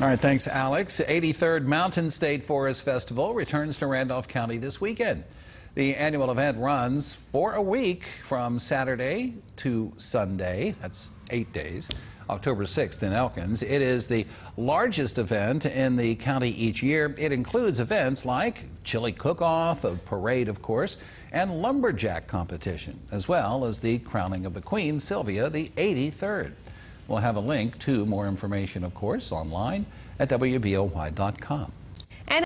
All right, thanks, Alex. 83rd Mountain State Forest Festival returns to Randolph County this weekend. The annual event runs for a week from Saturday to Sunday. That's 8 days. October 6th in Elkins. It is the largest event in the county each year. It includes events like chili cook-off, a parade, of course, and lumberjack competition, as well as the crowning of the Queen, Sylvia, the 83rd. We'll have a link to more information, of course, online at WBOY.com.